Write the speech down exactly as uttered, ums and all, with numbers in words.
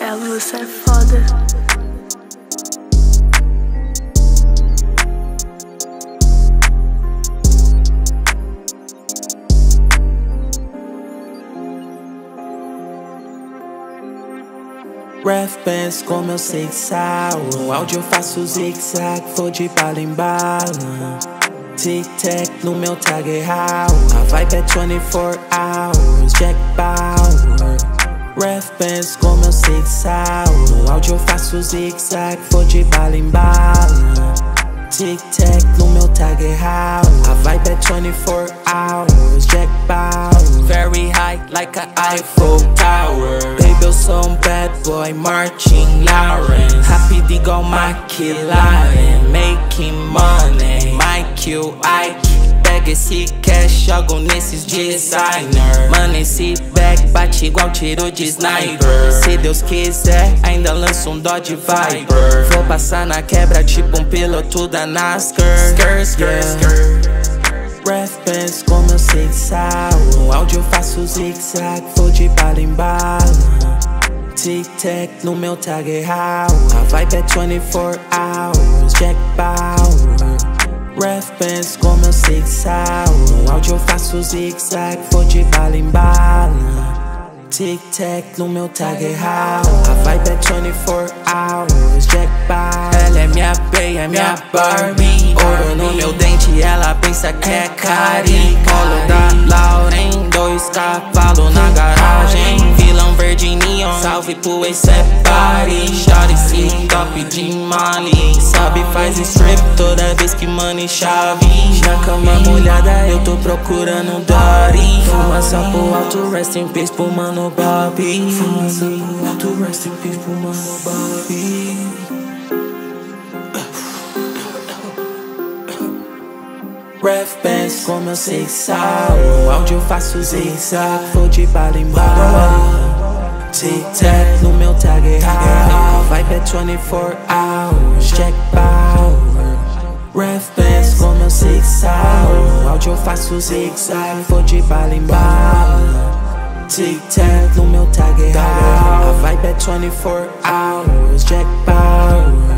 É, você é foda. Ref Bands como eu sei que sal. No áudio eu faço zig-zag, vou de bala em bala. Tic-tac no meu tag é how. A vibe é vinte e quatro hours, Jack Bauer. Ref Bands como eu sei que sal. No áudio eu faço zig-zag, vou de bala em bala. Tic-tac no meu tag é how. A vibe é vinte e quatro hours, Jack Bauer. Very high like a Eiffel Tower. Baby, eu sou um bad boy, Martin Lawrence. Rápido igual McLaren, making money. Mike, o Ike, pega esse cash, jogo nesses designer. Mano, esse bag bate igual tiro de sniper. Se Deus quiser, ainda lanço um Dodge Viper. Vou passar na quebra tipo um piloto da NASCAR. Skr, skr, skr. Ref Bands como eu sei que sal. No áudio eu faço zig-zag, vou de bala em bala. Tic-tac no meu tag é how. A vibe é vinte e quatro hours, Jack Bauer. Ref Bands como eu sei que sal. No áudio eu faço zig-zag, vou de bala em bala. Tic-tac no meu tag é how. A vibe é vinte e quatro hours, Jack Bauer. Ela é minha Bey, é minha Barbie. Ouro no meu dente, ela pensa que é cari. Colo da Lauren, dois cavalos na garagem. Vilão verde neon, salve pro ex-separe. Shawty esse top de Mali. Sabe, faz strip toda vez que money chave. Na cama molhada eu tô procurando Dory. Fumaça pro alto, rest in peace pro mano Bobby. Fumaça pro alto, rest in peace pro mano Bobby. Ref Bands como eu sei que sal. No áudio eu faço zig-zag, vou de bala em bala. Tic-tac no meu tag é how. A vibe é vinte e quatro hours, Jack Bauer. Ref Bands como eu sei que sal. No áudio eu faço zig-zag, vou de bala em bala. Tic-tac no meu tag é how. A vibe é vinte e quatro hours, Jack Bauer.